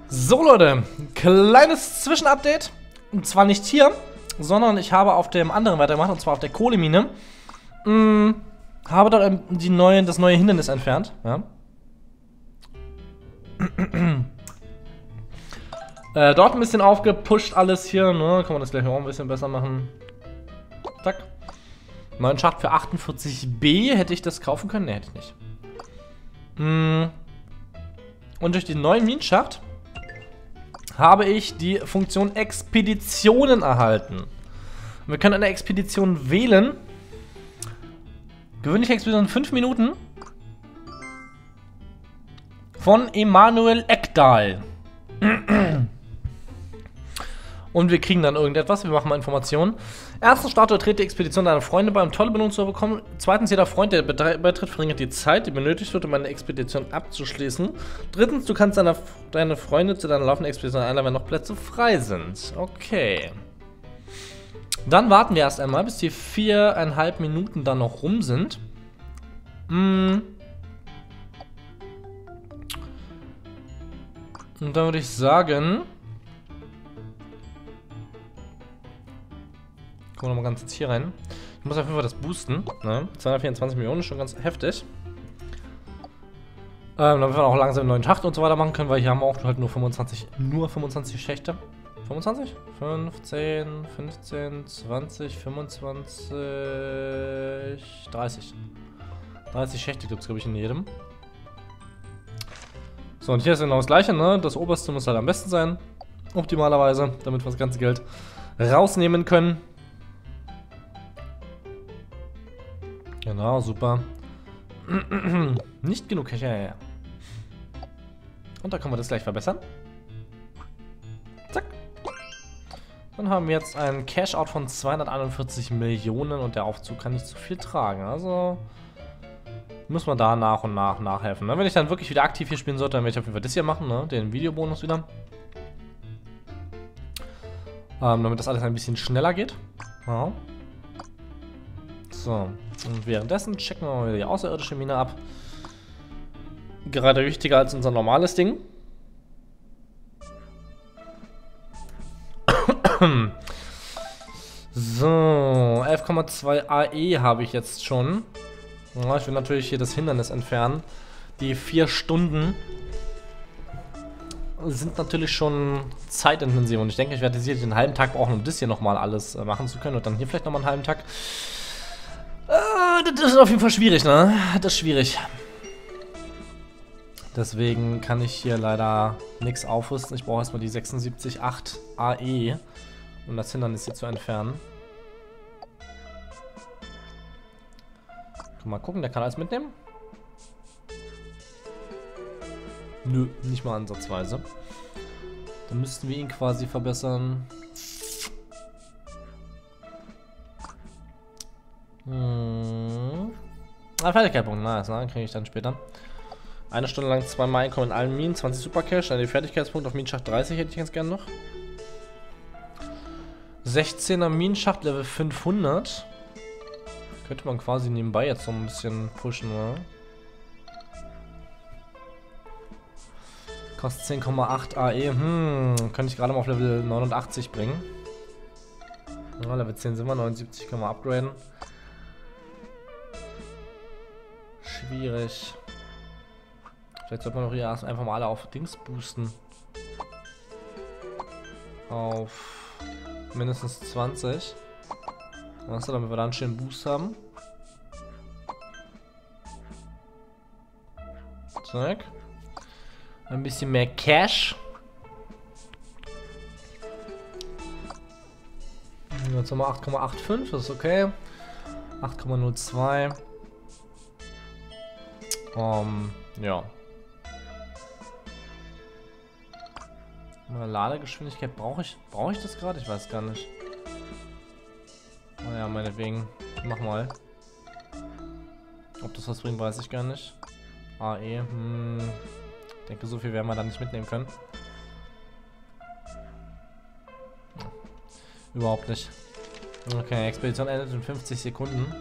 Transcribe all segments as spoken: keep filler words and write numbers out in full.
So Leute, kleines Zwischenupdate. Und zwar nicht hier, sondern ich habe auf dem anderen weitergemacht, und zwar auf der Kohlemine. Hm, habe dort die neue, das neue Hindernis entfernt. Ja. äh, dort ein bisschen aufgepusht alles hier, ne? Kann man das gleich auch ein bisschen besser machen. Zack. Neuen Schacht für achtundvierzig B. Hätte ich das kaufen können? Ne, hätte ich nicht. Hm. Und durch den neuen Minenschacht habe ich die Funktion Expeditionen erhalten. Wir können eine Expedition wählen. Gewöhnliche Expedition fünf Minuten. Von Emanuel Ekdal. Und wir kriegen dann irgendetwas. Wir machen mal Informationen. Erstens, starte oder trete die Expedition deiner Freunde bei, um tolle Belohnung zu bekommen. Zweitens, jeder Freund, der beitritt, verringert die Zeit, die benötigt wird, um eine Expedition abzuschließen. Drittens, du kannst deine, deine Freunde zu deiner laufenden Expedition einladen, wenn noch Plätze frei sind. Okay. Dann warten wir erst einmal, bis die viereinhalb Minuten dann noch rum sind. Hm. Und dann würde ich sagen... Gucken wir mal ganz jetzt hier rein. Ich muss auf jeden Fall das boosten. Ne? zweihundertvierundzwanzig Millionen ist schon ganz heftig. Ähm, damit wir auch langsam einen neuen Schacht und so weiter machen können, weil hier haben wir auch halt nur fünfundzwanzig, nur fünfundzwanzig Schächte. fünfundzwanzig? fünfzehn, fünfzehn, zwanzig, fünfundzwanzig, dreißig. dreißig Schächte gibt es, glaube ich, in jedem. So, und hier ist genau das gleiche, ne? Das oberste muss halt am besten sein. Optimalerweise, damit wir das ganze Geld rausnehmen können. Genau, super. Nicht genug Cash, ja, ja. Und da können wir das gleich verbessern. Zack. Dann haben wir jetzt einen Cash-Out von zweihunderteinundvierzig Millionen und der Aufzug kann nicht zu viel tragen. Also muss man da nach und nach nachhelfen. Ne? Wenn ich dann wirklich wieder aktiv hier spielen sollte, dann werde ich auf jeden Fall das hier machen, ne? Den Videobonus wieder. Ähm, damit das alles ein bisschen schneller geht. Ja. So. Und währenddessen checken wir mal wieder die außerirdische Mine ab. Gerade wichtiger als unser normales Ding. So, elf Komma zwei A E habe ich jetzt schon. Ja, ich will natürlich hier das Hindernis entfernen. Die vier Stunden sind natürlich schon zeitintensiv. Und ich denke, ich werde hier den halben Tag brauchen, um das hier nochmal alles äh, machen zu können. Und dann hier vielleicht nochmal einen halben Tag. Das ist auf jeden Fall schwierig, ne? Das ist schwierig. Deswegen kann ich hier leider nichts aufrüsten. Ich brauche erstmal die sechsundsiebzig Komma acht A E, um das Hindernis hier zu entfernen. Mal gucken, der kann alles mitnehmen. Nö, nicht mal ansatzweise. Dann müssten wir ihn quasi verbessern. Hm. Ah, Fertigkeitspunkt, nice, ne? Kriege ich dann später. Eine Stunde lang zweimal Einkommen in allen Minen, zwanzig Super Cash, dann die Fertigkeitspunkte auf Minenschacht dreißig hätte ich ganz gerne noch. sechzehner Minenschacht, Level fünfhundert. Könnte man quasi nebenbei jetzt so ein bisschen pushen, oder? Kostet zehn Komma acht A E, hm, könnte ich gerade mal auf Level neunundachtzig bringen. Ja, Level zehn sind wir, neunundsiebzig können wir upgraden. Schwierig. Vielleicht sollte man doch hier erst einfach mal alle auf Dings boosten. Auf mindestens zwanzig. Was, damit wir da einen schönen Boost haben. Zack. Ein bisschen mehr Cash. Jetzt haben wir acht Komma fünfundachtzig, das ist okay. acht Komma null zwei. Um, ja. Ladegeschwindigkeit brauche ich. Brauche ich das gerade? Ich weiß gar nicht. Naja, meinetwegen. Mach mal. Ob das was bringt, weiß ich gar nicht. A E. Hm. Ich denke, so viel werden wir da nicht mitnehmen können. Überhaupt nicht. Okay, Expedition endet in fünfzig Sekunden.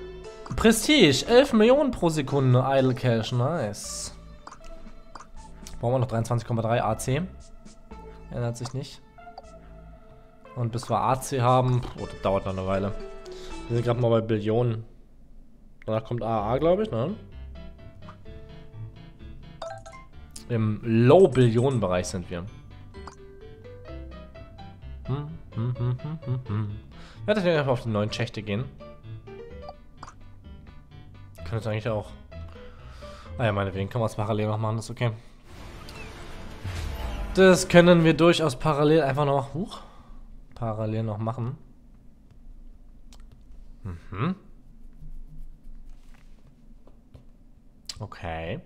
Prestige, elf Millionen pro Sekunde, Idle Cash, nice. Brauchen wir noch dreiundzwanzig Komma drei A C. Ändert sich nicht. Und bis wir A C haben, oh, das dauert noch eine Weile. Wir sind gerade mal bei Billionen. Danach kommt A A, glaube ich, ne? Im Low-Billionen-Bereich sind wir. Hm, hm, hm, hm, hm, hm. Ich werde jetzt einfach auf die neuen Schächte gehen. Können jetzt eigentlich auch. Ah ja, meinetwegen können wir es parallel noch machen, das ist okay. Das können wir durchaus parallel einfach noch. Huch, parallel noch machen. Mhm. Okay.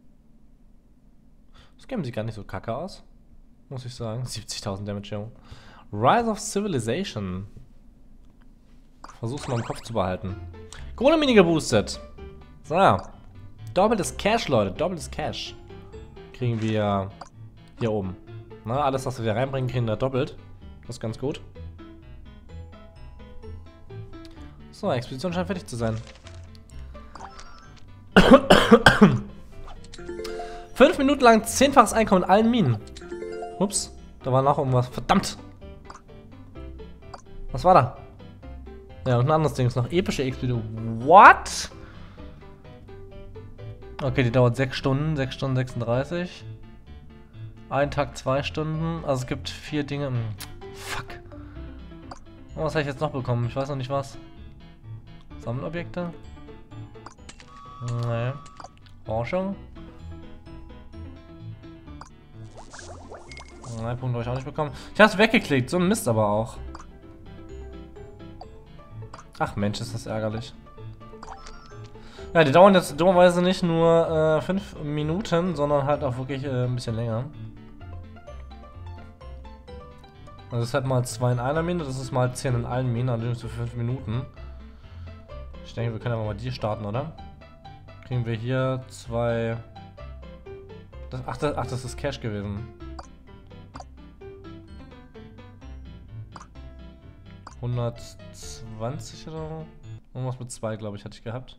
Das Game sieht gar nicht so kacke aus. Muss ich sagen. siebzigtausend Damage, yo. Rise of Civilization. Versuch's mal im Kopf zu behalten. Kohle-Mini geboostet. So. Doppeltes Cash, Leute. Doppeltes Cash. Kriegen wir hier oben. Na, alles, was wir hier reinbringen, kriegen wir doppelt. Das ist ganz gut. So, Expedition scheint fertig zu sein. Fünf Minuten lang zehnfaches Einkommen in allen Minen. Ups, da war noch irgendwas. Verdammt! Was war da? Ja, und ein anderes Ding ist noch epische Expedition. What? Okay, die dauert sechs Stunden, sechs Stunden sechsunddreißig. Ein Tag, zwei Stunden. Also es gibt vier Dinge. Fuck. Oh, was habe ich jetzt noch bekommen? Ich weiß noch nicht was. Sammelobjekte? Nee. Forschung? Nein, Punkt habe ich auch nicht bekommen. Ich habe es weggeklickt, so ein Mist aber auch. Ach Mensch, ist das ärgerlich. Ja, die dauern jetzt dummerweise nicht nur fünf äh, Minuten, sondern halt auch wirklich äh, ein bisschen länger. Also das ist halt mal zwei in einer Mine, das ist mal zehn in allen Minen, allerdings für fünf Minuten. Ich denke, wir können aber mal die starten, oder? Kriegen wir hier zwei... Das, ach, das, ach, das ist Cash gewesen. hundertzwanzig oder so? Irgendwas mit zwei, glaube ich, hatte ich gehabt.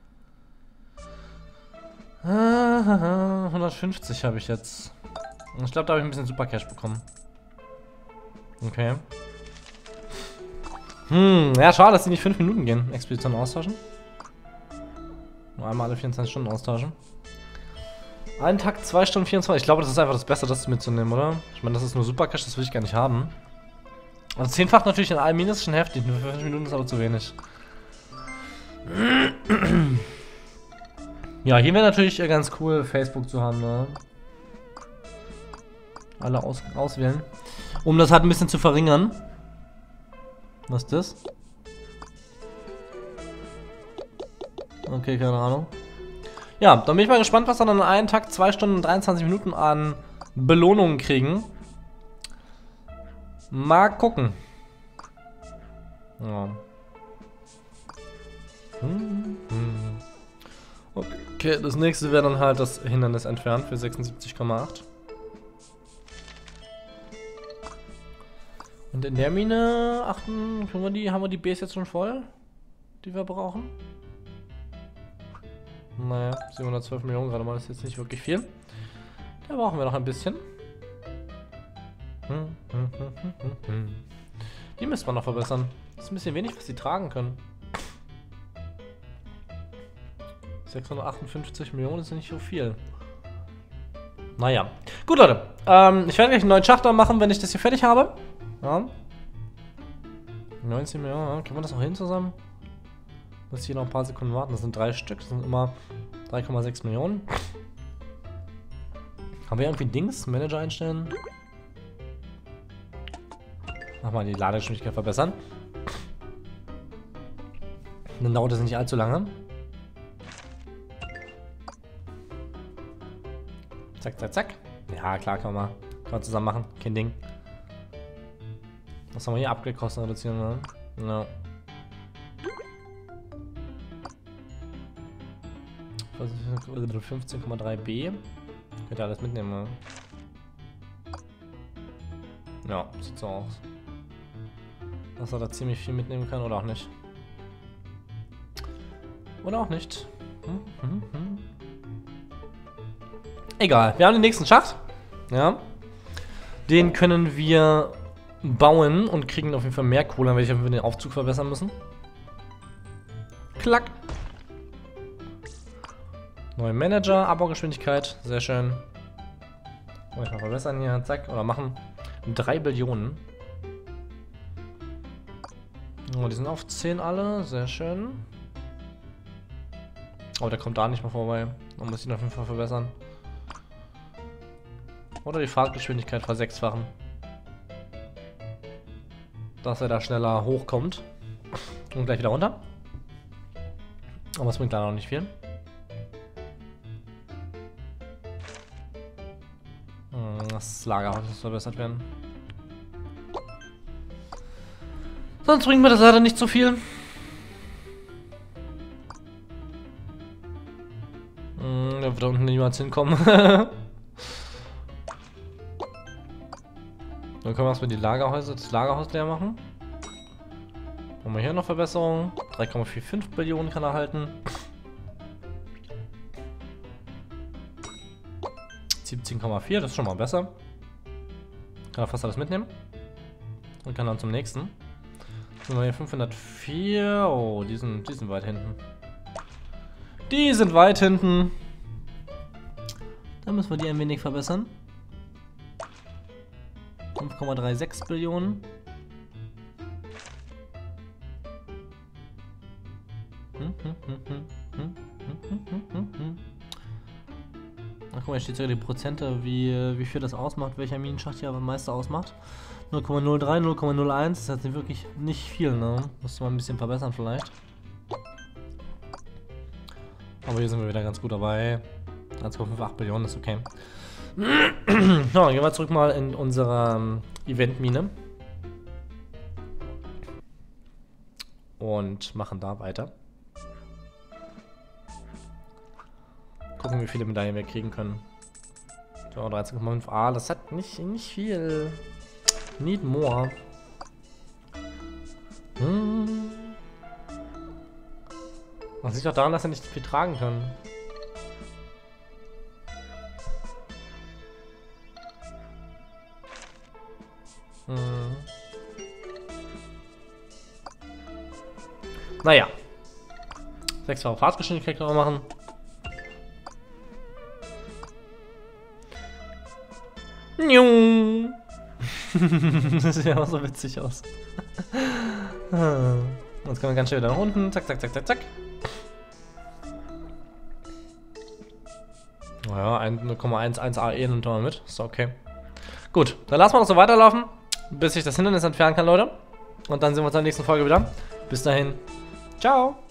hundertfünfzig habe ich jetzt. Ich glaube, da habe ich ein bisschen Super Cash bekommen. Okay. Hm, ja, schade, dass die nicht fünf Minuten gehen. Expedition austauschen. Nur einmal alle vierundzwanzig Stunden austauschen. Einen Tag, zwei Stunden, vierundzwanzig. Ich glaube, das ist einfach das Beste, das mitzunehmen, oder? Ich meine, das ist nur Super Cash, das will ich gar nicht haben. Also zehnfach natürlich in allen Minen ist schon heftig. Nur für fünf Minuten ist aber zu wenig. Ja, hier wäre natürlich ganz cool, Facebook zu haben, ne? Alle aus auswählen. Um das halt ein bisschen zu verringern. Was ist das? Okay, keine Ahnung. Ja, dann bin ich mal gespannt, was wir dann an einem Tag zwei Stunden und dreiundzwanzig Minuten an Belohnungen kriegen. Mal gucken. Ja. Okay, das nächste wäre dann halt das Hindernis entfernt für sechsundsiebzig Komma acht. Und in der Mine achten, können wir die, haben wir die Base jetzt schon voll, die wir brauchen? Naja, siebenhundertzwölf Millionen gerade mal, das ist jetzt nicht wirklich viel. Da brauchen wir noch ein bisschen. Hm, hm, hm, hm, hm, hm. Die müssen wir noch verbessern. Das ist ein bisschen wenig, was sie tragen können. sechshundertachtundfünfzig Millionen ist nicht so viel. Naja. Gut, Leute. Ähm, ich werde gleich einen neuen Schacht machen, wenn ich das hier fertig habe. Ja. neunzehn Millionen, ja. Kriegen wir das noch hin zusammen? Muss hier noch ein paar Sekunden warten. Das sind drei Stück. Das sind immer drei Komma sechs Millionen. Haben wir irgendwie Dings? Manager einstellen? Mach mal die Ladegeschwindigkeit verbessern. Dann dauert das nicht allzu lange. Zack, zack, zack. Ja, klar, kann man mal, kann man zusammen machen. Kein Ding. Was haben wir hier? Upgrade-Kosten reduzieren, ne? No. fünfzehn Komma drei B. Könnt ihr alles mitnehmen, ne? Ja, sieht so aus. Dass er da ziemlich viel mitnehmen kann oder auch nicht. Oder auch nicht. Hm, hm, hm. Egal, wir haben den nächsten Schacht. Ja. Den können wir bauen und kriegen auf jeden Fall mehr Kohle, weil wir den Aufzug verbessern müssen. Klack. Neuer Manager, Abbaugeschwindigkeit, sehr schön. Wollen wir mal verbessern hier, zack, oder machen. drei Billionen. Oh, die sind auf zehn alle, sehr schön. Oh, der kommt da nicht mehr vorbei. Man muss ihn auf jeden Fall verbessern. Oder die Fahrtgeschwindigkeit versechsfachen. Dass er da schneller hochkommt. Und gleich wieder runter. Aber das bringt leider noch nicht viel. Das Lagerhaus muss verbessert werden. Sonst bringt mir das leider nicht so viel. Hm, da wird da unten niemals hinkommen. Dann können wir erstmal die Lagerhäuser, das Lagerhaus leer machen. Haben wir hier noch Verbesserungen. drei Komma fünfundvierzig Billionen kann er halten. siebzehn Komma vier, das ist schon mal besser. Kann er fast alles mitnehmen. Und kann dann zum nächsten. Sind wir hier fünfhundertvier. Oh, die sind, die sind weit hinten. Die sind weit hinten. Da müssen wir die ein wenig verbessern. fünf Komma sechsunddreißig Billionen. Hm, hm, hm, hm, hm, hm, hm, hm, hm. Ach, guck mal, hier steht sogar die Prozente, wie, wie viel das ausmacht, welcher Minenschacht hier am meisten ausmacht. null Komma null drei, null Komma null eins, das ist jetzt wirklich nicht viel, ne? Musste man ein bisschen verbessern vielleicht. Aber hier sind wir wieder ganz gut dabei. eins Komma fünfundachtzig Billionen ist okay. So, dann gehen wir zurück mal in unsere um, Event-Mine. Und machen da weiter. Gucken, wie viele Medaillen wir kriegen können. So, dreizehn Komma fünf. Ah, das hat nicht, nicht viel. Need more. Hm. Das liegt doch daran, dass er nicht viel tragen kann. Hm. Naja. Sechsfache Fahrtgeschwindigkeit können wir machen. Das sieht ja auch so witzig aus. Jetzt kommen wir ganz schnell wieder nach unten. Zack, zack, zack, zack, zack. Naja, null Komma elf A E nimmt man mit. Ist okay. Gut, dann lassen wir noch so weiterlaufen, bis ich das Hindernis entfernen kann, Leute. Und dann sehen wir uns in der nächsten Folge wieder. Bis dahin. Ciao.